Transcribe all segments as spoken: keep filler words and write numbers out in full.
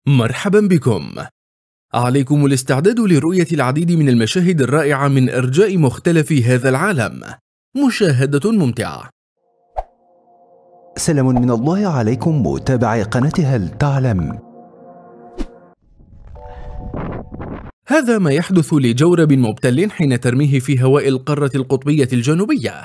مرحبا بكم. عليكم الاستعداد لرؤية العديد من المشاهد الرائعة من أرجاء مختلف هذا العالم. مشاهدة ممتعة. سلام من الله عليكم متابعي قناة هل تعلم. هذا ما يحدث لجورب مبتل حين ترميه في هواء القارة القطبية الجنوبية.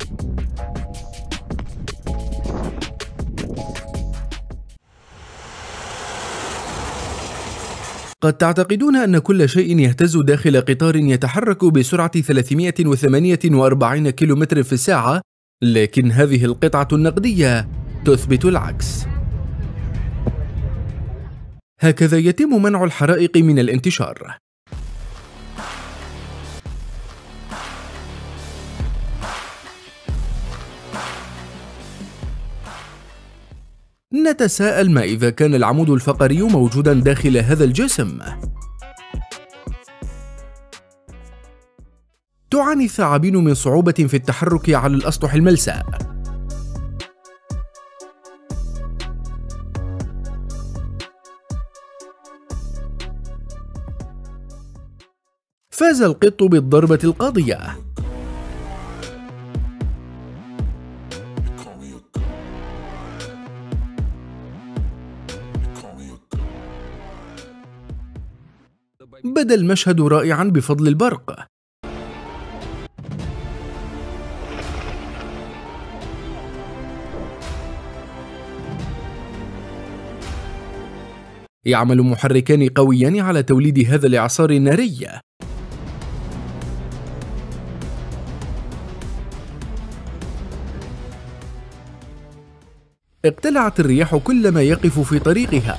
قد تعتقدون أن كل شيء يهتز داخل قطار يتحرك بسرعة ثلاثمائة وثمانية وأربعين كيلومتر في الساعة، لكن هذه القطعة النقدية تثبت العكس. هكذا يتم منع الحرائق من الانتشار. نتساءل ما إذا كان العمود الفقري موجودا داخل هذا الجسم. تعاني الثعابين من صعوبة في التحرك على الأسطح الملساء. فاز القط بالضربة القاضية. بدا المشهد رائعا بفضل البرق. يعمل محركان قويان على توليد هذا الإعصار الناري. اقتلعت الرياح كل ما يقف في طريقها.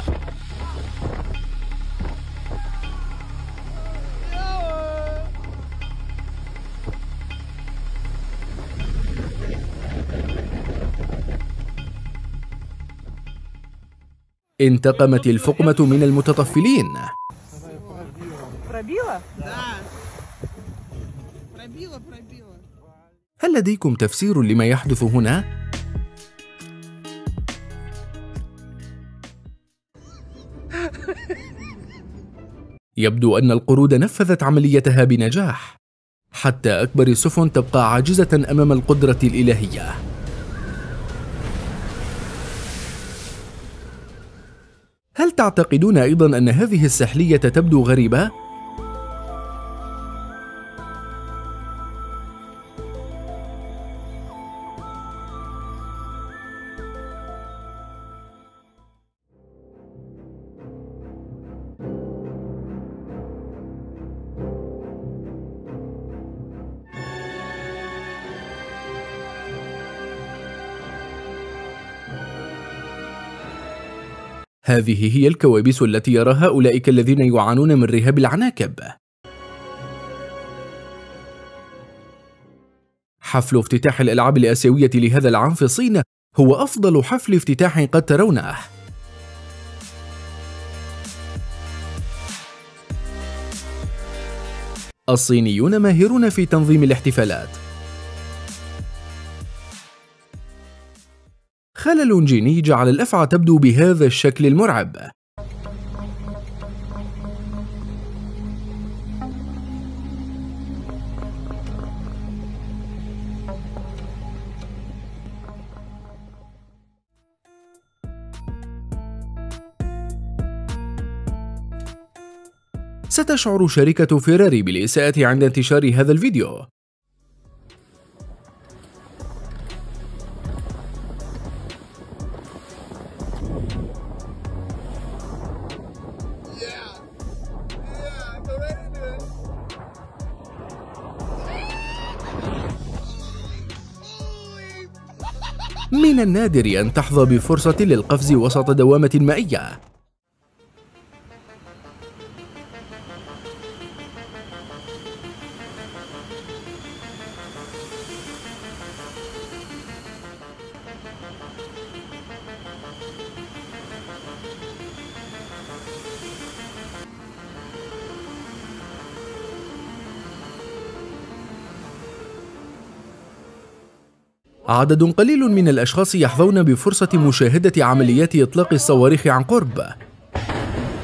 انتقمت الفقمة من المتطفلين. هل لديكم تفسير لما يحدث هنا؟ يبدو أن القرود نفذت عمليتها بنجاح. حتى أكبر السفن تبقى عاجزة أمام القدرة الإلهية. هل تعتقدون أيضا أن هذه السحلية تبدو غريبة؟ هذه هي الكوابيس التي يراها أولئك الذين يعانون من رهاب العناكب. حفل افتتاح الألعاب الآسيوية لهذا العام في الصين هو أفضل حفل افتتاح قد ترونه. الصينيون ماهرون في تنظيم الاحتفالات. خلل جيني جعل الأفعى تبدو بهذا الشكل المرعب. ستشعر شركة فيراري بالإساءة عند انتشار هذا الفيديو. من النادر أن تحظى بفرصة للقفز وسط دوامة مائية. عدد قليل من الأشخاص يحظون بفرصة مشاهدة عمليات إطلاق الصواريخ عن قرب.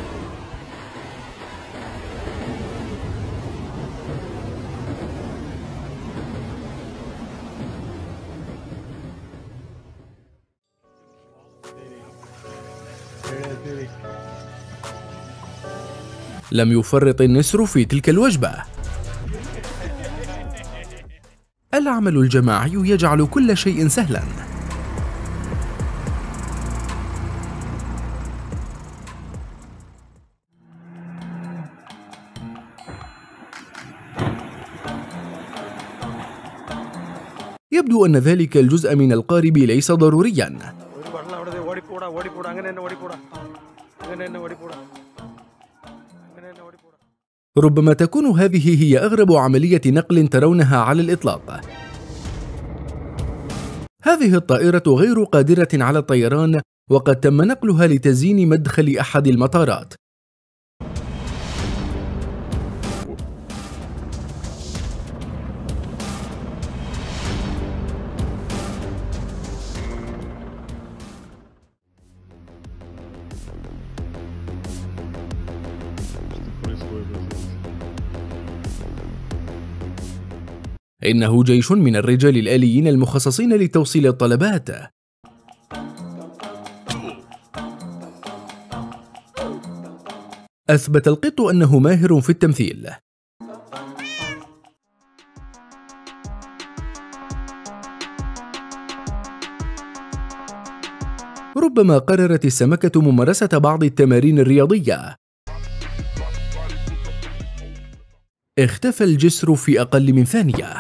لم يفرط النسر في تلك الوجبة. العمل الجماعي يجعل كل شيء سهلا. يبدو أن ذلك الجزء من القارب ليس ضروريا. ربما تكون هذه هي أغرب عملية نقل ترونها على الإطلاق. هذه الطائرة غير قادرة على الطيران، وقد تم نقلها لتزيين مدخل أحد المطارات. إنه جيش من الرجال الآليين المخصصين لتوصيل الطلبات. أثبت القط أنه ماهر في التمثيل. ربما قررت السمكة ممارسة بعض التمارين الرياضية. اختفى الجسر في أقل من ثانية.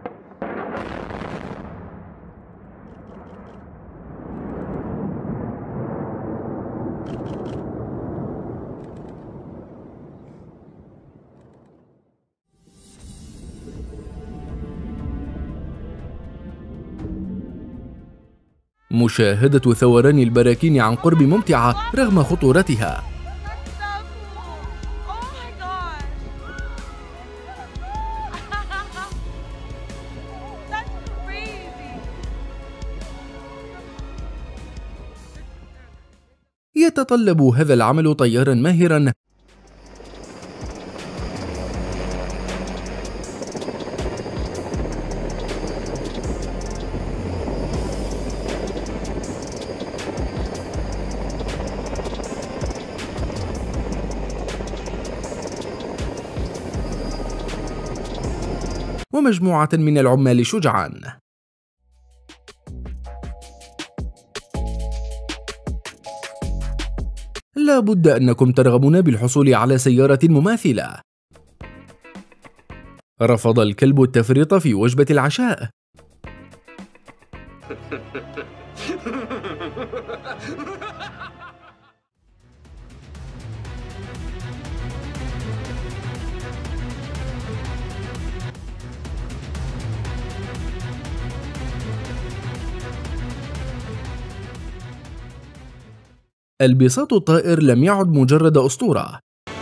مشاهدة ثوران البراكين عن قرب ممتعة رغم خطورتها. يتطلب هذا العمل طيارا ماهرا ومجموعة من العمال شجعان. لا بد أنكم ترغبون بالحصول على سيارة مماثلة. رفض الكلب التفريط في وجبة العشاء. البساط الطائر لم يعد مجرد أسطورة.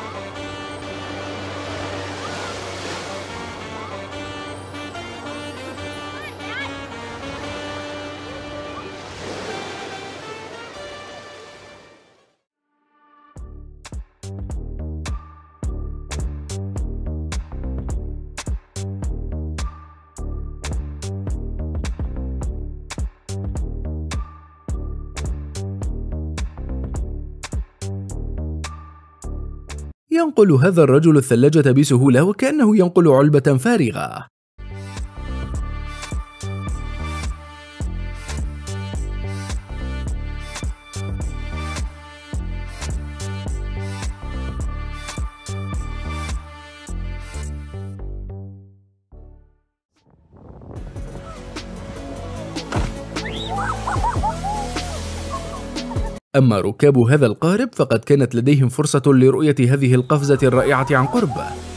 ينقل هذا الرجل الثلاجة بسهولة وكأنه ينقل علبة فارغة. أما ركاب هذا القارب فقد كانت لديهم فرصة لرؤية هذه القفزة الرائعة عن قرب.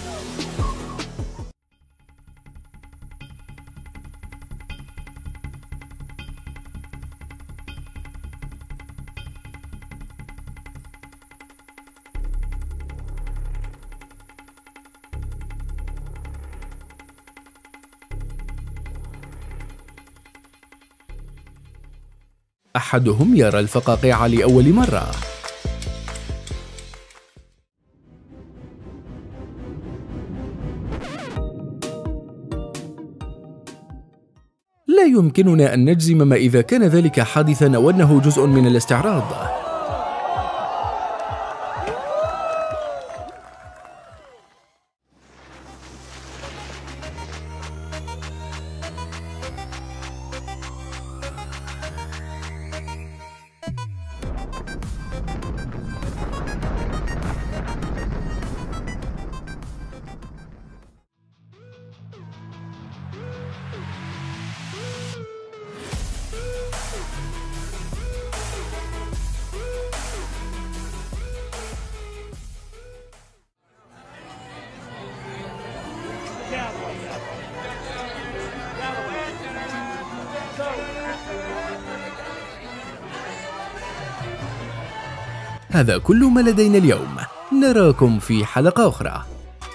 أحدهم يرى الفقاقيع لأول مرة. لا يمكننا أن نجزم ما إذا كان ذلك حادثاً أو أنه جزء من الاستعراض. هذا كل ما لدينا اليوم، نراكم في حلقة أخرى.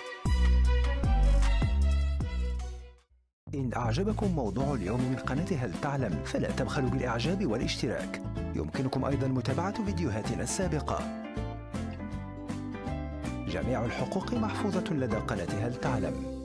إن أعجبكم موضوع اليوم من قناة هل تعلم فلا تبخلوا بالإعجاب والاشتراك. يمكنكم أيضا متابعة فيديوهاتنا السابقة. جميع الحقوق محفوظة لدى قناة هل تعلم.